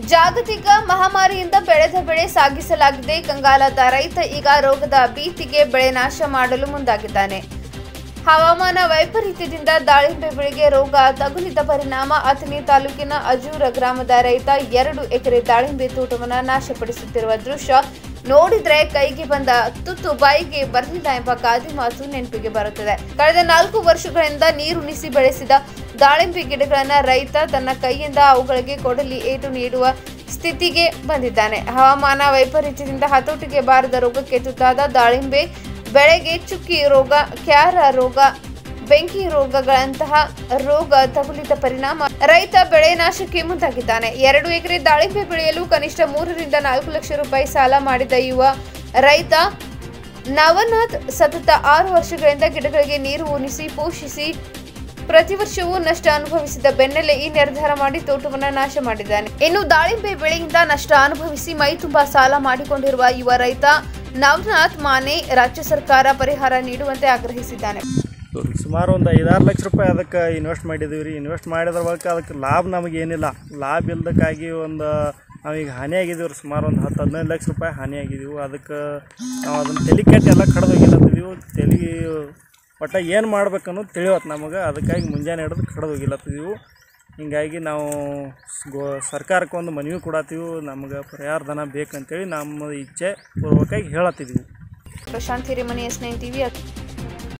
ಜಾಗತಿಕ ಮಹಾಮಾರಿಯಿಂದ ಬೆಳೆದ ಬೆಳೆ ಸಾಗಿಸಲಾಗಿದೆ. ಕಂಗಾಲಾದ ರೈತ ಈಗ ರೋಗದ ಭೀತಿಗೆ ಬೆಳೆ ನಾಶ ಮಾಡಲು ಮುಂದಾಗಿದ್ದಾನೆ. ಹವಾಮಾನ ವೈಪರೀತ್ಯದಿಂದ ದಾಳಿಂಬೆ ಬೆಳೆಗೆ ರೋಗ ತಗುಲಿದ ಪರಿಣಾಮ ಅಥಣಿ ತಾಲೂಕಿನ ಅಜೂರ ಗ್ರಾಮದ ರೈತ 2 ಎಕರೆ ದಾಳಿಂಬೆ ತೋಟವನ್ನು ನಾಶಪಡಿಸುತ್ತಿರುವ ದೃಶ್ಯ ನೋಡಿದ್ರೆ ಕೈಗೆ ಬಂದ ತುತ್ತು ಬಾಯಿಗೆ ಬರಲಿಲ್ಲ ಎಂಬ ಗಾದೆ ಮಾತು ನೆನಪಿಗೆ ಬರುತ್ತದೆ. ಕಳೆದ 4 ವರ್ಷಗಳಿಂದ ನೀರುಣಿಸಿ ಬೆಳೆಸಿದ ದಾಳಿಂಬೆ ಗಿಡಗಳನ್ನು ರೈತ ತನ್ನ ಕೈಯಿಂದ ಅವುಗಳಿಗೆ ಕೊಡಲಿ ಏಟು ನೀಡುವ ಸ್ಥಿತಿಗೆ ಬಂದಿದ್ದಾನೆ. ಹವಾಮಾನ ವೈಪರೀತ್ಯದಿಂದ ಹತೋಟಿಗೆ ಬಾರದ ರೋಗಕ್ಕೆ ತುತ್ತಾದ ದಾಳಿಂಬೆ ಬೆಳೆಗೆ ಚುಕ್ಕಿ ರೋಗ, ಕ್ಯಾರ ರೋಗ, ಬೆಂಕಿ ರೋಗಗಳಂತಹ ರೋಗ ತಗುಲಿದ ಪರಿಣಾಮ ರೈತ ಬೆಳೆ ನಾಶಕ್ಕೆ ಮುಂದಾಗಿದ್ದಾನೆ. 2 ಎಕರೆ ದಾಳಿಂಬೆ ಬೆಳೆಯಲು ಕನಿಷ್ಠ 3 ರಿಂದ 4 ಲಕ್ಷ ರೂಪಾಯಿ ಸಾಲ ಮಾಡಿದ ಯುವ ರೈತ ನವನಾಥ್ ಸತತ 6 ವರ್ಷಗಳಿಂದ ಗಿಡಗಳಿಗೆ ನೀರು ಉಣಿಸಿ ಪೋಷಿಸಿ ಪ್ರತಿ ವರ್ಷವೂ ನಷ್ಟ ಅನುಭವಿಸಿದ ಬೆನ್ನಲ್ಲೇ ಈ ನಿರ್ಧಾರ ಮಾಡಿ ತೋಟವನ್ನು ನಾಶ ಮಾಡಿದ್ದಾನೆ. ಇನ್ನು ದಾಳಿಂಬೆ ಬೆಳೆಯಿಂದ ನಷ್ಟ ಅನುಭವಿಸಿ ಮೈ ತುಂಬಾ ಸಾಲ ಮಾಡಿಕೊಂಡಿರುವ ಯುವ ರೈತ ನವನಾಥ್ ಮಾನೆ ರಾಜ್ಯ ಸರ್ಕಾರ ಪರಿಹಾರ ನೀಡುವಂತೆ ಆಗ್ರಹಿಸಿದ್ದಾನೆ. ಸುಮಾರು ಒಂದು 5-6 ಲಕ್ಷ ರೂಪಾಯಿ ಅದಕ್ಕೆ ಇನ್ವೆಸ್ಟ್ ಮಾಡಿದ್ದೀವಿ ರೀ. ಇನ್ವೆಸ್ಟ್ ಮಾಡಿದ್ರ ಬಳಿಕ ಅದಕ್ಕೆ ಲಾಭ ನಮಗೇನಿಲ್ಲ. ಲಾಭ ಇಲ್ದಕ್ಕಾಗಿ ಒಂದು ನಾವೀಗ ಹಾನಿಯಾಗಿದ್ದೀವಿ ರೀ. ಸುಮಾರು ಒಂದು 10-15 ಲಕ್ಷ ರೂಪಾಯಿ ಹಾನಿಯಾಗಿದ್ದೀವಿ. ಅದಕ್ಕೆ ನಾವು ಅದನ್ನು ತಲೆ ಕೆಟ್ಟು ಎಲ್ಲ ಕಡ್ದೋಗಿಲ್ಲತ್ತಿದ್ದೀವಿ. ತಲೆ ಒಟ್ಟು ಏನು ಮಾಡ್ಬೇಕು ಅನ್ನೋದು ತಿಳಿವತ್ತು ನಮಗೆ. ಅದಕ್ಕಾಗಿ ಮುಂಜಾನೆ ಹಿಡಿದು ಕಡ್ದೋಗಿಲ್ಲತ್ತಿದ್ದೀವಿ. ಹಿಂಗಾಗಿ ನಾವು ಸರ್ಕಾರಕ್ಕೆ ಒಂದು ಮನವಿ ಕೊಡತ್ತೀವಿ, ನಮಗೆ ಪರಿಹಾರ ಧನ ಬೇಕಂತೇಳಿ ನಮ್ಮ ಇಚ್ಛೆ ಪೂರ್ವಕವಾಗಿ ಹೇಳತ್ತಿದ್ದೀವಿ. Prashant Hiremani, S9 TV.